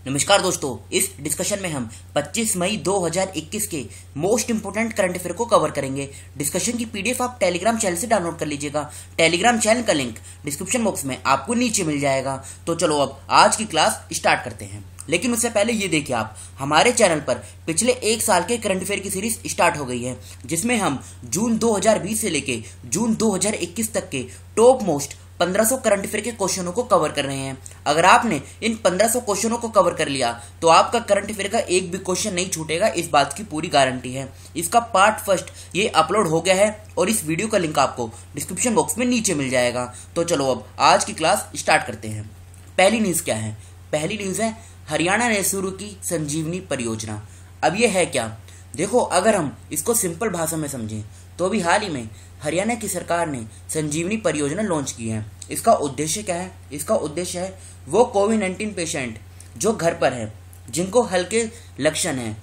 नमस्कार दोस्तों, इस डिस्कशन में हम 25 मई 2021 के मोस्ट इंपोर्टेंट करंट अफेयर को कवर करेंगे। डिस्कशन की पीडीएफ आप टेलीग्राम चैनल से डाउनलोड कर लीजिएगा। टेलीग्राम चैनल का लिंक डिस्क्रिप्शन बॉक्स में आपको नीचे मिल जाएगा। तो चलो अब आज की क्लास स्टार्ट करते हैं। लेकिन उससे पहले ये देखिए, आप हमारे चैनल पर पिछले एक साल के करंट अफेयर की सीरीज स्टार्ट हो गई है, जिसमें हम जून 2020 से लेके जून 2021 तक के टॉप मोस्ट 1500 करंट अफेयर के क्वेश्चनों को कवर कर रहे हैं। अगर आपने इन 1500 क्वेश्चनों को कवर कर लिया तो आपका करंट अफेयर का एक भी क्वेश्चन नहीं छूटेगा, इस बात की पूरी गारंटी है। इसका पार्ट फर्स्ट ये अपलोड हो गया है और इस वीडियो का लिंक आपको डिस्क्रिप्शन बॉक्स में नीचे मिल जाएगा। तो चलो अब आज की क्लास स्टार्ट करते हैं। पहली न्यूज क्या है? पहली न्यूज है हरियाणा ने शुरू की संजीवनी परियोजना। अब ये है क्या? देखो, अगर हम इसको सिंपल भाषा में समझें तो अभी हाल ही में हरियाणा की सरकार ने संजीवनी परियोजना लॉन्च की है। इसका उद्देश्य क्या है? इसका उद्देश्य है वो कोविड-19 पेशेंट जो घर पर है, जिनको हल्के लक्षण हैं,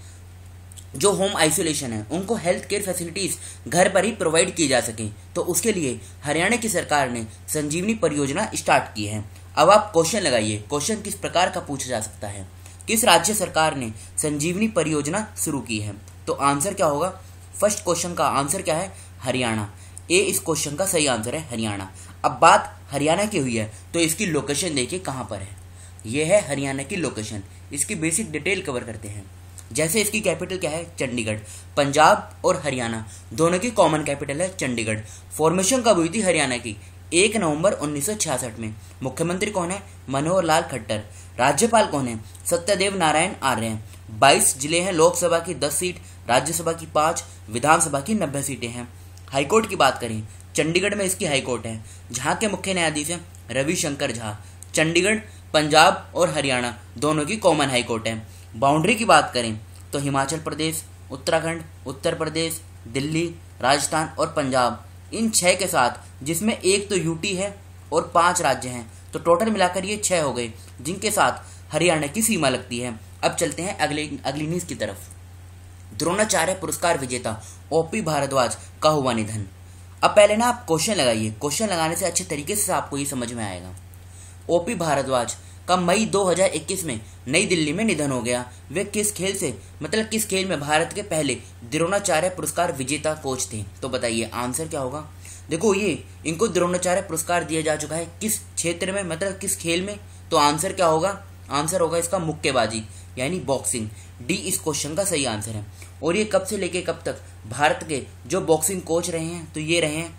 जो होम आइसोलेशन है, उनको हेल्थ केयर फैसिलिटीज घर पर ही प्रोवाइड की जा सके। तो उसके लिए हरियाणा की सरकार ने संजीवनी परियोजना स्टार्ट की है। अब आप क्वेश्चन लगाइए, क्वेश्चन किस प्रकार का पूछा जा सकता है? किस राज्य सरकार ने संजीवनी परियोजना शुरू की है? तो आंसर क्या होगा? फर्स्ट क्वेश्चन का आंसर क्या है? हरियाणा। ए इस क्वेश्चन का सही आंसर है, हरियाणा। अब बात हरियाणा की हुई है तो इसकी लोकेशन देखिए कहां पर है। यह है हरियाणा की लोकेशन। इसकी बेसिक डिटेल कवर करते हैं। जैसे इसकी कैपिटल क्या है? चंडीगढ़। पंजाब और हरियाणा दोनों की कॉमन कैपिटल है चंडीगढ़। फॉर्मेशन कब हुई थी हरियाणा की? 1 नवंबर 1966 में। मुख्यमंत्री कौन है? मनोहर लाल खट्टर। राज्यपाल कौन है? सत्यदेव नारायण आर्य हैं। 22 जिले हैं, लोकसभा की 10 सीट, राज्यसभा की 5, विधानसभा की 90 सीटें हैं। हाईकोर्ट की बात करें, चंडीगढ़ में इसकी हाईकोर्ट है, जहां के मुख्य न्यायाधीश हैं रविशंकर झा। चंडीगढ़, पंजाब और हरियाणा दोनों की कॉमन हाईकोर्ट है। बाउंड्री की बात करें तो हिमाचल प्रदेश, उत्तराखंड, उत्तर प्रदेश, दिल्ली, राजस्थान और पंजाब, इन 6 के साथ, जिसमें एक तो यूटी है और 5 राज्य हैं, तो टोटल मिलाकर ये 6 हो गए, जिनके साथ हरियाणा की सीमा लगती है। अब चलते हैं अगली न्यूज की तरफ। द्रोणाचार्य पुरस्कार विजेता ओपी भारद्वाज का हुआ निधन। अब पहले ना आप क्वेश्चन लगाइए, क्वेश्चन लगाने से अच्छे तरीके से आपको ये समझ में आएगा। ओपी भारद्वाज का मई 2021 में नई दिल्ली में निधन हो गया। वे किस खेल से, मतलब किस खेल में भारत के पहले द्रोणाचार्य पुरस्कार विजेता कोच थे? तो बताइए आंसर क्या होगा? देखो, ये इनको द्रोणाचार्य पुरस्कार दिया जा चुका है किस क्षेत्र में, मतलब किस खेल में? तो आंसर क्या होगा? आंसर होगा इसका मुक्केबाजी, यानी बॉक्सिंग। डी इस क्वेश्चन का सही आंसर है। और ये कब से लेके कब तक भारत के जो बॉक्सिंग कोच रहे हैं? तो ये रहे हैं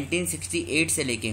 1968 से लेके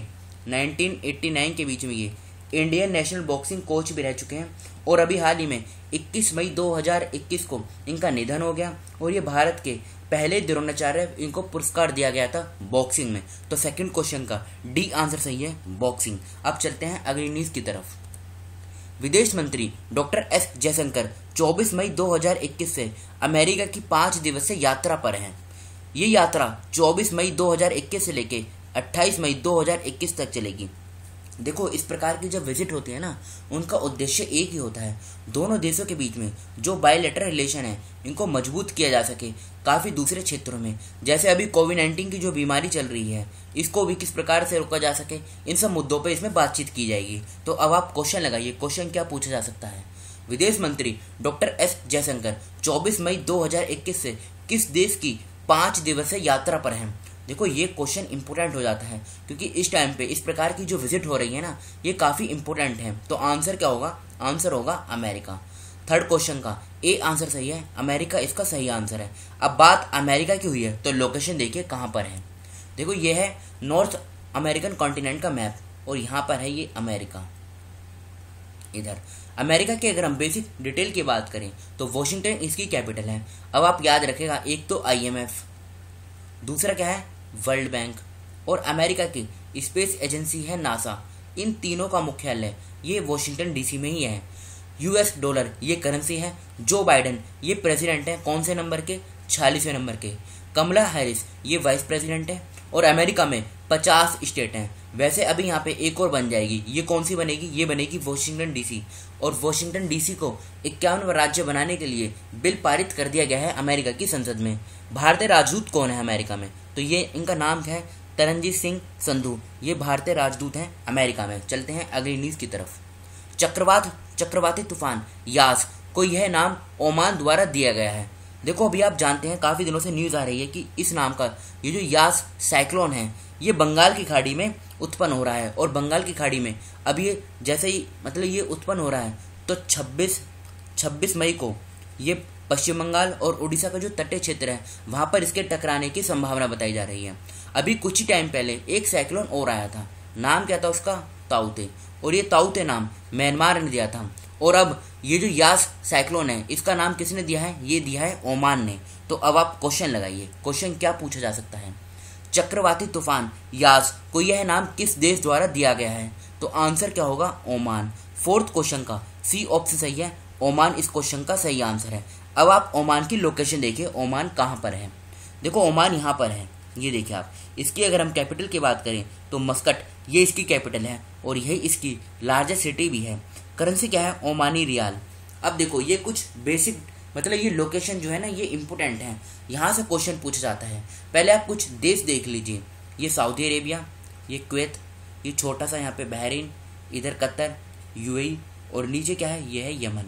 1989 के बीच में ये इंडियन नेशनल बॉक्सिंग कोच भी रह चुके हैं। और अभी हाल ही में 21 मई 2021 को इनका निधन हो गया। और ये भारत के पहले द्रोणाचार्य, इनको पुरस्कार दिया गया था बॉक्सिंग में। तो सेकंड क्वेश्चन का डी आंसर सही है, बॉक्सिंग। अब चलते हैं अगली न्यूज की तरफ। विदेश मंत्री डॉक्टर एस जयशंकर 24 मई 2021 से अमेरिका की 5 दिवसीय यात्रा पर हैं। ये यात्रा 24 मई 2021 से लेके 28 मई 2021 तक चलेगी। देखो, इस प्रकार की जब विजिट होती है ना, उनका उद्देश्य एक ही होता है, दोनों देशों के बीच में जो बायलैटरल रिलेशन है इनको मजबूत किया जा सके। काफ़ी दूसरे क्षेत्रों में, जैसे अभी कोविड-19 की जो बीमारी चल रही है, इसको भी किस प्रकार से रोका जा सके, इन सब मुद्दों पर इसमें बातचीत की जाएगी। तो अब आप क्वेश्चन लगाइए, क्वेश्चन क्या पूछा जा सकता है? विदेश मंत्री डॉक्टर एस जयशंकर 24 मई 2021 से किस देश की 5 दिवसीय यात्रा पर हैं? देखो, ये क्वेश्चन इंपॉर्टेंट हो जाता है क्योंकि इस टाइम पे इस प्रकार की जो विजिट हो रही है ना, ये काफ़ी इंपॉर्टेंट है। तो आंसर क्या होगा? आंसर होगा अमेरिका। थर्ड क्वेश्चन का ए आंसर सही है, अमेरिका इसका सही आंसर है। अब बात अमेरिका की हुई है तो लोकेशन देखिए कहाँ पर है। देखो, ये है नॉर्थ अमेरिकन कॉन्टिनेंट का मैप और यहाँ पर है ये अमेरिका। इधर अमेरिका की अगर हम बेसिक डिटेल की बात करें तो वॉशिंगटन इसकी कैपिटल है। अब आप याद रखेगा, एक तो IMF, दूसरा क्या है? वर्ल्ड बैंक, और अमेरिका की स्पेस एजेंसी है नासा। इन तीनों का मुख्यालय ये वॉशिंगटन DC में ही है। US डॉलर ये करेंसी है। जो बाइडेन ये प्रेसिडेंट है, कौन से नंबर के? 46वें नंबर के। कमला हैरिस ये वाइस प्रेसिडेंट है। और अमेरिका में 50 स्टेट हैं। वैसे अभी यहाँ पे एक और बन जाएगी, ये कौन सी बनेगी? ये बनेगी वॉशिंगटन DC। और वॉशिंगटन DC को 51वां राज्य बनाने के लिए बिल पारित कर दिया गया है अमेरिका की संसद में। भारतीय राजदूत कौन है अमेरिका में? तो ये इनका नाम है तरनजीत सिंह संधू। ये भारतीय राजदूत हैं अमेरिका में। चलते हैं अगली न्यूज की तरफ। चक्रवात चक्रवाती तूफान यास को यह नाम ओमान द्वारा दिया गया है। देखो अभी आप जानते हैं काफ़ी दिनों से न्यूज़ आ रही है कि इस नाम का ये जो यास साइक्लोन है ये बंगाल की खाड़ी में उत्पन्न हो रहा है, और बंगाल की खाड़ी में अब ये जैसे ही मतलब ये उत्पन्न हो रहा है तो 26 मई को ये पश्चिम बंगाल और उड़ीसा का जो तटीय क्षेत्र है वहाँ पर इसके टकराने की संभावना बताई जा रही है। अभी कुछ ही टाइम पहले एक साइक्लोन और आया था, नाम क्या था उसका, ताउते, और ये ताउते नाम म्यांमार ने दिया था। और अब ये जो यास साइक्लोन है इसका नाम किसने दिया है, ये दिया है ओमान ने। तो अब आप क्वेश्चन लगाइए, क्वेश्चन क्या पूछा जा सकता है, चक्रवाती तूफान यास को यह नाम किस देश द्वारा दिया गया है, तो आंसर क्या होगा, ओमान। फोर्थ क्वेश्चन का सी ऑप्शन सही है, ओमान इस क्वेश्चन का सही आंसर है। अब आप ओमान की लोकेशन देखिए, ओमान कहाँ पर है। देखो ओमान यहाँ पर है, ये देखिए आप। इसकी अगर हम कैपिटल की बात करें तो मस्कट ये इसकी कैपिटल है और यही इसकी लार्जेस्ट सिटी भी है। करेंसी क्या है, ओमानी रियाल। अब देखो ये कुछ बेसिक मतलब ये लोकेशन जो है ना ये इंपॉर्टेंट है, यहाँ से क्वेश्चन पूछा जाता है। पहले आप कुछ देश देख लीजिए, ये सऊदी अरेबिया, ये कुवैत, ये छोटा सा यहाँ पे बहरीन, इधर कतर, यूएई, और नीचे क्या है, ये है यमन।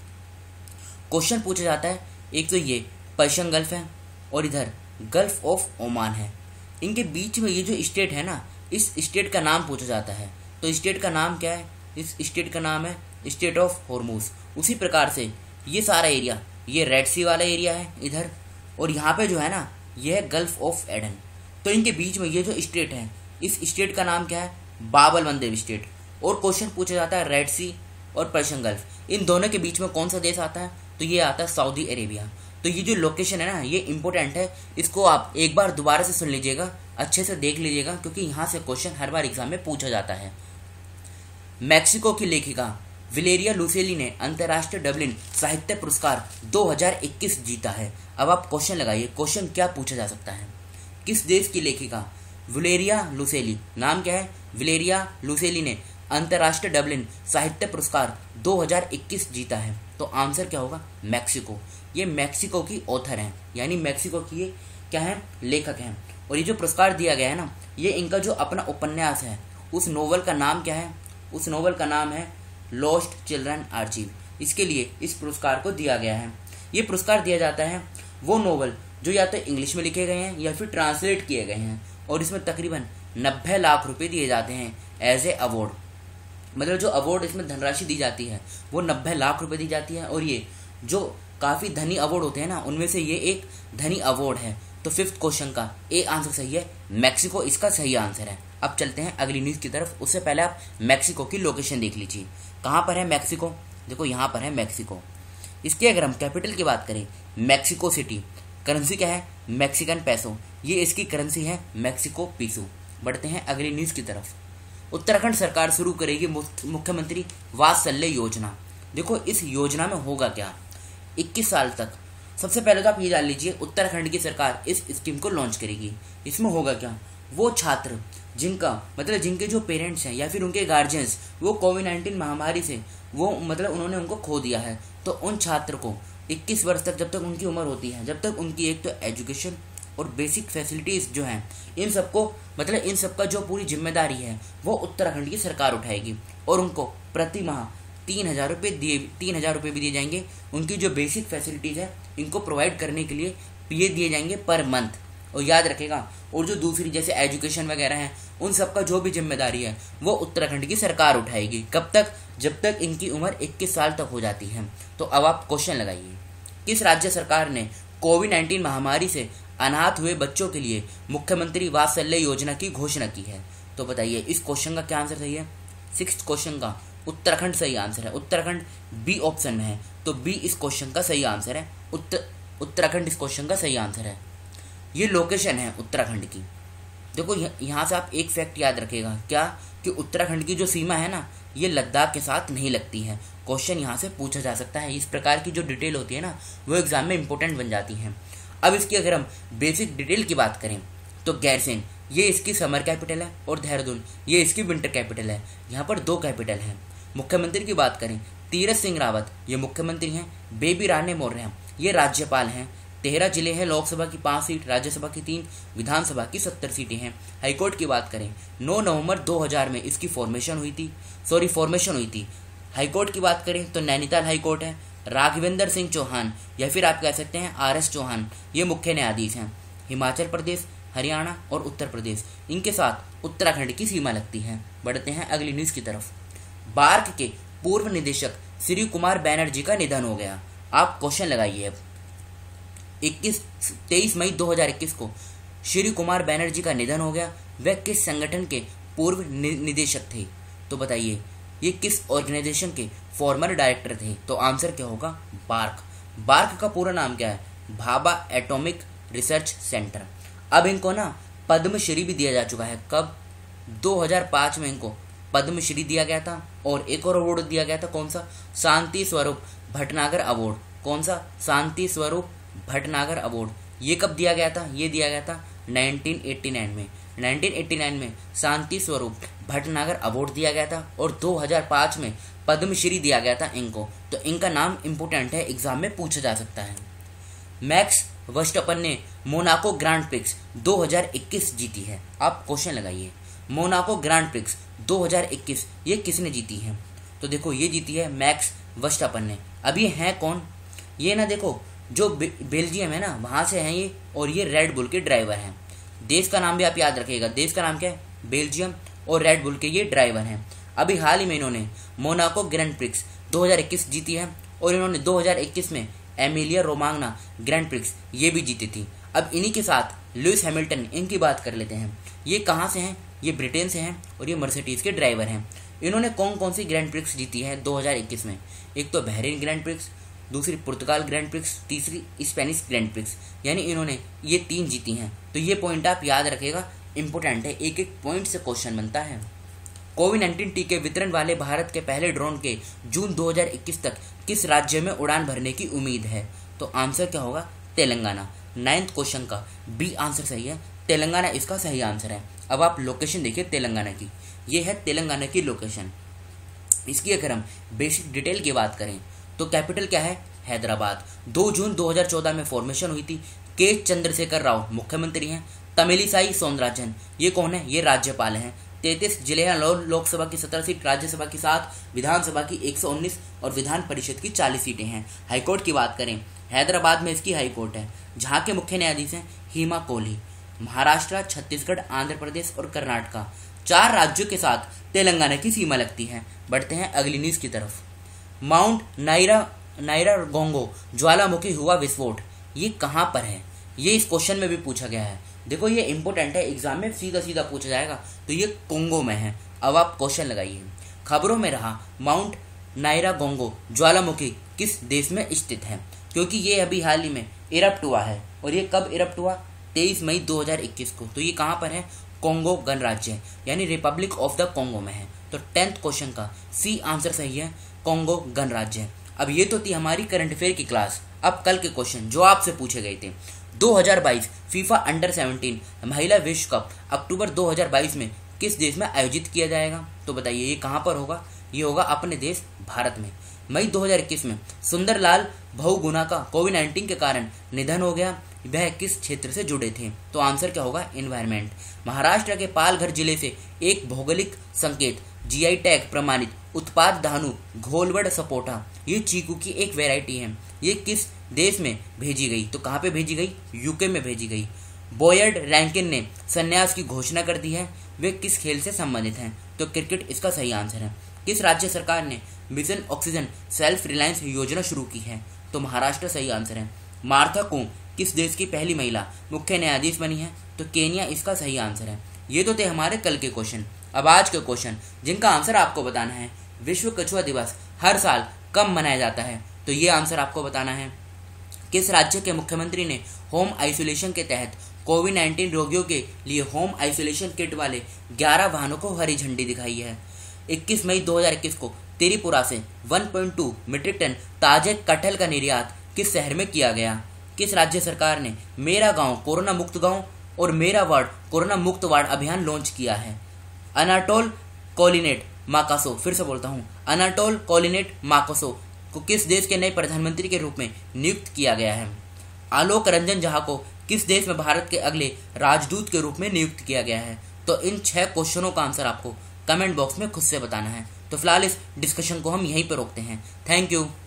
क्वेश्चन पूछा जाता है, एक तो ये पर्शियन गल्फ है और इधर गल्फ ऑफ ओमान है, इनके बीच में ये जो स्टेट है ना इस स्टेट का नाम पूछा जाता है। तो स्टेट का नाम क्या है, इस स्टेट का नाम है स्टेट ऑफ हॉर्मूज। उसी प्रकार से ये सारा एरिया ये रेड सी वाला एरिया है इधर, और यहाँ पे जो है ना ये है गल्फ ऑफ एडन। तो इनके बीच में ये जो स्टेट है इस स्टेट का नाम क्या है, बाबल मंदेब स्टेट। और क्वेश्चन पूछा जाता है रेड सी और पर्शियन गल्फ, इन दोनों के बीच में कौन सा देश आता है, तो ये आता है सऊदी अरेबिया। तो ये जो लोकेशन है ना ये इंपॉर्टेंट है, इसको आप एक बार दोबारा से सुन लीजिएगा, अच्छे से देख लीजिएगा, क्योंकि यहाँ से क्वेश्चन हर बार एग्जाम में पूछा जाता है। मैक्सिको की लेखिका विलेरिया लुसेली ने अंतर्राष्ट्रीय डबलिन साहित्य पुरस्कार 2021 जीता है। अब आप क्वेश्चन लगाइए, क्वेश्चन क्या पूछा जा सकता है, किस देश की लेखिका विलेरिया लुसेली, नाम क्या है, विलेरिया लुसेली ने अंतर्राष्ट्रीय डबलिन साहित्य पुरस्कार 2021 जीता है। तो आंसर क्या होगा, मैक्सिको। ये मैक्सिको की ऑथर हैं, यानी मैक्सिको की ये क्या है, लेखक हैं। और ये जो पुरस्कार दिया गया है ना ये इनका जो अपना उपन्यास है उस नोवेल का नाम क्या है, उस नोवेल का नाम है लॉस्ट चिल्ड्रन आर्चिव। इसके लिए इस पुरस्कार को दिया गया है। ये पुरस्कार दिया जाता है वो नोवेल जो या तो इंग्लिश में लिखे गए हैं या फिर ट्रांसलेट किए गए हैं, और इसमें तकरीबन 90 लाख रुपए दिए जाते हैं एज ए अवार्ड। मतलब जो अवार्ड इसमें धनराशि दी जाती है वो 90 लाख रुपए दी जाती है, और ये जो काफ़ी धनी अवार्ड होते हैं ना उनमें से ये एक धनी अवार्ड है। तो फिफ्थ क्वेश्चन का ए आंसर सही है, मैक्सिको इसका सही आंसर है। अब चलते हैं अगली न्यूज़ की तरफ, उससे पहले आप मैक्सिको की लोकेशन देख लीजिए, कहाँ पर है मैक्सिको। देखो यहाँ पर है मैक्सिको। इसके अगर हम कैपिटल की बात करें मैक्सिको सिटी, करेंसी क्या है, मैक्सिकन पैसो, ये इसकी करेंसी है मैक्सिको पीसो। बढ़ते हैं अगली न्यूज़ की तरफ। उत्तराखंड सरकार शुरू करेगी मुख्यमंत्री वात्सल्य योजना। देखो इस योजना में होगा क्या, 21 साल तक। सबसे पहले तो आप ये जान लीजिए उत्तराखंड की सरकार इस स्कीम को लॉन्च करेगी। इसमें होगा क्या, वो छात्र जिनका मतलब जिनके जो पेरेंट्स हैं या फिर उनके गार्जियंस वो कोविड-19 महामारी से वो मतलब उन्होंने उनको खो दिया है, तो उन छात्र को 21 वर्ष तक जब तक उनकी उम्र होती है, जब तक उनकी एक तो एजुकेशन और बेसिक फैसिलिटीज़ जो हैं इन सबको मतलब इन सबका जो पूरी जिम्मेदारी है वो उत्तराखंड की सरकार उठाएगी, और उनको प्रति माह 3,000 रुपये भी दिए जाएंगे। उनकी जो बेसिक फैसिलिटीज़ है इनको प्रोवाइड करने के लिए ये दिए जाएंगे पर मंथ। और याद रखेगा, और जो दूसरी जैसे एजुकेशन वगैरह है उन सब का जो भी जिम्मेदारी है वो उत्तराखंड की सरकार उठाएगी। कब तक, जब तक इनकी उम्र 21 साल तक हो जाती है। तो अब आप क्वेश्चन लगाइए, किस राज्य सरकार ने कोविड-19 महामारी से अनाथ हुए बच्चों के लिए मुख्यमंत्री वात्सल्य योजना की घोषणा की है। तो बताइए इस क्वेश्चन का क्या आंसर सही है। सिक्स्थ क्वेश्चन का उत्तराखंड सही आंसर है। उत्तराखंड बी ऑप्शन में है, तो बी इस क्वेश्चन का सही आंसर है। उत्तराखंड इस क्वेश्चन का सही आंसर है। ये लोकेशन है उत्तराखंड की। देखो यहाँ से आप एक फैक्ट याद रखेगा, क्या कि उत्तराखंड की जो सीमा है ना ये लद्दाख के साथ नहीं लगती है। क्वेश्चन यहाँ से पूछा जा सकता है। इस प्रकार की जो डिटेल होती है ना वो एग्जाम में इंपॉर्टेंट बन जाती हैं। अब इसकी अगर हम बेसिक डिटेल की बात करें तो गैरसैंण ये इसकी समर कैपिटल है और देहरादून ये इसकी विंटर कैपिटल है। यहाँ पर 2 कैपिटल हैं। मुख्यमंत्री की बात करें, तीरथ सिंह रावत ये मुख्यमंत्री हैं, बेबी रानी मौर्य ये राज्यपाल हैं। 13 जिले हैं, लोकसभा की 5 सीट, राज्यसभा की 3, विधानसभा की 70 सीटें हैं। हाईकोर्ट की बात करें, 9 नवंबर 2000 में इसकी फॉर्मेशन हुई थी। हाईकोर्ट की बात करें तो नैनीताल हाईकोर्ट है, राघवेंद्र सिंह चौहान या फिर आप कह सकते हैं RS चौहान, ये मुख्य न्यायाधीश हैं। हिमाचल प्रदेश, हरियाणा और उत्तर प्रदेश, इनके साथ उत्तराखंड की सीमा लगती है। बढ़ते हैं अगली न्यूज की तरफ। बार्क के पूर्व निदेशक श्री कुमार बैनर्जी का निधन हो गया। आप क्वेश्चन लगाइए अब। 23 मई 2021 को श्री कुमार बैनर्जी का निधन हो गया। वह किस संगठन के पूर्व निदेशक थे? तो बताइए ये किस ऑर्गेनाइजेशन के फॉर्मर डायरेक्टर थे? तो आंसर क्या होगा? बार्क। बार्क का पूरा नाम क्या है? Bhabha atomic research centre. अब इनको ना पद्मश्री भी दिया जा चुका है। कब? 2005 में इनको पद्मश्री दिया गया था और एक और अवार्ड दिया गया था। कौन सा? शांति स्वरूप भटनागर अवार्ड। कौन सा? शांति स्वरूप भटनागर अवार्ड। ये कब दिया गया था? ये दिया गया था 1989 में। 1989 में शांति स्वरूप भटनागर अवार्ड दिया गया था और 2005 में पद्मश्री दिया गया था इनको। तो इनका नाम इम्पोर्टेंट है, एग्जाम में पूछा जा सकता है। मैक्स वर्स्टपन ने मोनाको ग्रांड प्रिक्स 2021 जीती है। आप क्वेश्चन लगाइए। मोनाको ग्रांड प्रिक्स 2021 ये किसने जीती है? तो देखो ये जीती है मैक्स वर्स्टपन ने। अब ये हैं कौन? ये ना देखो जो बेल्जियम है ना वहाँ से हैं ये, और ये रेड बुल के ड्राइवर हैं। देश का नाम भी आप याद रखिएगा। देश का नाम क्या है? बेल्जियम, और रेड बुल के ये ड्राइवर हैं। अभी हाल ही में इन्होंने मोनाको ग्रैंड प्रिक्स 2021 जीती है और इन्होंने 2021 में एमिलिया रोमांगना ग्रैंड प्रिक्स ये भी जीती थी। अब इन्हीं के साथ लुइस हैमिल्टन, इनकी बात कर लेते हैं। ये कहाँ से हैं? ये ब्रिटेन से हैं और ये मर्सिडीज के ड्राइवर हैं। इन्होंने कौन कौन सी ग्रैंड प्रिक्स जीती है 2021 में? एक तो बहरीन ग्रैंड प्रिक्स, दूसरी पुर्तगाल ग्रैंड प्रिक्स, तीसरी स्पेनिश ग्रैंड प्रिक्स, यानी इन्होंने ये 3 जीती हैं। तो ये पॉइंट आप याद रखिएगा, इंपॉर्टेंट है, एक एक पॉइंट से क्वेश्चन बनता है। कोविड-19 टीके वितरण वाले भारत के पहले ड्रोन के जून 2021 तक किस राज्य में उड़ान भरने की उम्मीद है? तो आंसर क्या होगा? तेलंगाना। 9th क्वेश्चन का बी आंसर सही है, तेलंगाना इसका सही आंसर है। अब आप लोकेशन देखिए तेलंगाना की, ये है तेलंगाना की लोकेशन। इसकी अगर हम बेसिक डिटेल की बात करें तो कैपिटल क्या है? हैदराबाद। 2 जून 2014 में फॉर्मेशन हुई थी। के चंद्रशेखर राव मुख्यमंत्री हैं। तमिलिसाई सौंदराजन ये कौन है? ये राज्यपाल हैं। 33 जिले हैं। लोकसभा की 17 सीट, राज्यसभा की 7, विधानसभा की 119 और विधान परिषद की 40 सीटें हैं। हाईकोर्ट की बात करें, हैदराबाद में इसकी हाईकोर्ट है, जहाँ के मुख्य न्यायाधीश हैं हिमा कोहली। महाराष्ट्र, छत्तीसगढ़, आंध्र प्रदेश और कर्नाटक 4 राज्यों के साथ तेलंगाना की सीमा लगती है। बढ़ते हैं अगली न्यूज की तरफ। माउंट नायरागोंगो ज्वालामुखी हुआ विस्फोट, ये कहाँ पर है? ये इस क्वेश्चन में भी पूछा गया है। देखो ये इंपॉर्टेंट है, एग्जाम में सीधा सीधा पूछा जाएगा। तो ये कोंगो में है। अब आप क्वेश्चन लगाइए। खबरों में रहा माउंट नायरागोंगो ज्वालामुखी किस देश में स्थित है? क्योंकि ये अभी हाल ही में इरप्ट हुआ है। और ये कब इरप्ट हुआ? 23 मई 2021 को। तो ये कहाँ पर है? कोंगो गणराज्य यानी रिपब्लिक ऑफ द कोंगो में है। तो 10th क्वेश्चन का सी आंसर सही है, कोंगो गणराज्य। अब ये तो थी हमारी करंट अफेयर की क्लास। अब कल के क्वेश्चन जो आपसे पूछे गए थे। 2022 फीफा अंडर 17 महिला विश्व कप अक्टूबर 2022 में किस देश में आयोजित किया जाएगा? तो बताइए ये कहाँ पर होगा? ये होगा अपने देश भारत में। मई 2021 में सुंदरलाल बहुगुणा का कोविड-19 के कारण निधन हो गया। वह किस क्षेत्र से जुड़े थे? तो आंसर क्या होगा? एनवायरमेंट। महाराष्ट्र के पालघर जिले से एक भौगोलिक संकेत GI टैग प्रमाणित उत्पाद धानु घोलवड़ सपोटा, ये चीकू की एक वैरायटी है। ये किस देश में भेजी गई? तो कहाँ पे भेजी गई? यूके में भेजी गई। बॉयर्ड रैंकिन ने संन्यास की घोषणा कर दी है। वे किस खेल से संबंधित हैं? तो क्रिकेट इसका सही आंसर है। किस राज्य सरकार ने मिशन ऑक्सीजन सेल्फ रिलायंस योजना शुरू की है? तो महाराष्ट्र सही आंसर है। मार्था कोम किस देश की पहली महिला मुख्य न्यायाधीश बनी है? तो केनिया इसका सही आंसर है। ये तो थे हमारे कल के क्वेश्चन। अब आज के क्वेश्चन जिनका आंसर आपको बताना है। विश्व कछुआ दिवस हर साल कब मनाया जाता है? तो ये आंसर आपको बताना है। किस राज्य के मुख्यमंत्री ने होम आइसोलेशन के तहत कोविड-19 रोगियों के लिए होम आइसोलेशन किट वाले 11 वाहनों को हरी झंडी दिखाई है? 21 मई 2021 को त्रिपुरा से 1.2 मीट्रिक टन ताजे कटहल का निर्यात किस शहर में किया गया? किस राज्य सरकार ने मेरा गांव कोरोना मुक्त गांव और मेरा वार्ड कोरोना मुक्त वार्ड अभियान लॉन्च किया है? अनाटोल कोलिनेट माकासो, फिर से बोलता हूँ, अनाटोल कोलिनेट माकासो को किस देश के नए प्रधानमंत्री के रूप में नियुक्त किया गया है? आलोक रंजन जहा को किस देश में भारत के अगले राजदूत के रूप में नियुक्त किया गया है? तो इन 6 क्वेश्चनों का आंसर आपको कमेंट बॉक्स में खुद से बताना है। तो फिलहाल इस डिस्कशन को हम यहीं पर रोकते हैं। Thank you.